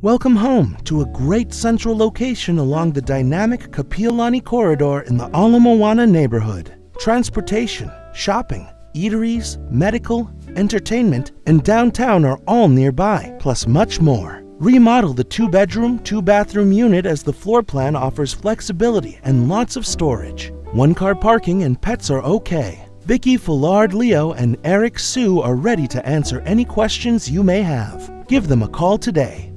Welcome home to a great central location along the dynamic Kapiolani corridor in the Ala Moana neighborhood. Transportation, shopping, eateries, medical, entertainment, and downtown are all nearby, plus much more. Remodel the 2-bedroom, 2-bathroom unit as the floor plan offers flexibility and lots of storage. 1-car parking and pets are okay. Vickie, Fullard-Leo, and Eric Sue are ready to answer any questions you may have. Give them a call today.